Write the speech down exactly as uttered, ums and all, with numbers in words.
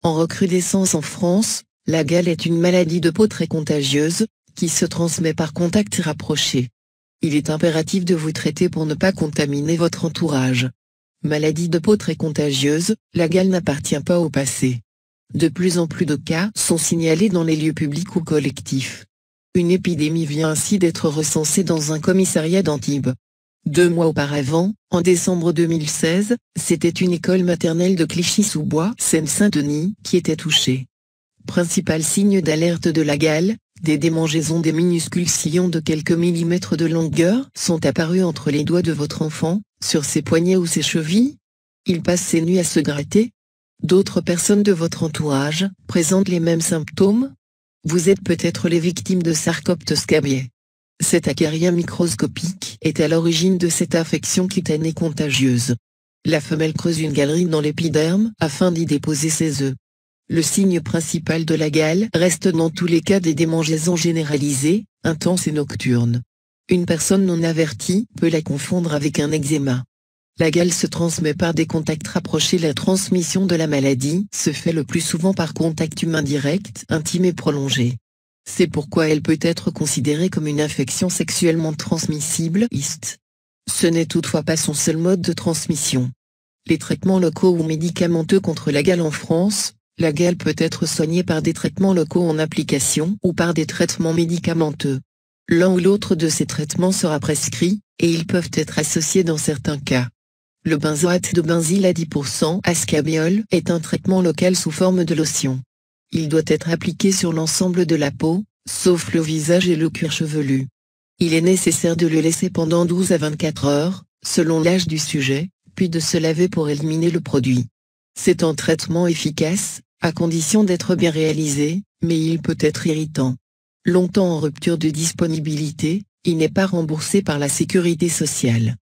En recrudescence en France, la gale est une maladie de peau très contagieuse, qui se transmet par contact rapproché. Il est impératif de vous traiter pour ne pas contaminer votre entourage. Maladie de peau très contagieuse, la gale n'appartient pas au passé. De plus en plus de cas sont signalés dans les lieux publics ou collectifs. Une épidémie vient ainsi d'être recensée dans un commissariat d'Antibes. Deux mois auparavant, en décembre deux mille seize, c'était une école maternelle de Clichy-sous-Bois, Seine-Saint-Denis, qui était touchée. Principal signe d'alerte de la gale, des démangeaisons des minuscules sillons de quelques millimètres de longueur sont apparus entre les doigts de votre enfant, sur ses poignets ou ses chevilles. Il passe ses nuits à se gratter. D'autres personnes de votre entourage présentent les mêmes symptômes. Vous êtes peut-être les victimes de Sarcopte scabiei. Cet acarien microscopique est à l'origine de cette infection cutanée contagieuse. La femelle creuse une galerie dans l'épiderme afin d'y déposer ses œufs. Le signe principal de la gale reste dans tous les cas des démangeaisons généralisées, intenses et nocturnes. Une personne non avertie peut la confondre avec un eczéma. La gale se transmet par des contacts rapprochés. La transmission de la maladie se fait le plus souvent par contact humain direct, intime et prolongé. C'est pourquoi elle peut être considérée comme une infection sexuellement transmissible (I S T). Ce n'est toutefois pas son seul mode de transmission. Les traitements locaux ou médicamenteux contre la gale en France. La gale peut être soignée par des traitements locaux en application ou par des traitements médicamenteux. L'un ou l'autre de ces traitements sera prescrit, et ils peuvent être associés dans certains cas. Le benzoate de benzyle à dix pour cent ascabiol est un traitement local sous forme de lotion. Il doit être appliqué sur l'ensemble de la peau, sauf le visage et le cuir chevelu. Il est nécessaire de le laisser pendant douze à vingt-quatre heures, selon l'âge du sujet, puis de se laver pour éliminer le produit. C'est un traitement efficace, à condition d'être bien réalisé, mais il peut être irritant. Longtemps en rupture de disponibilité, il n'est pas remboursé par la sécurité sociale.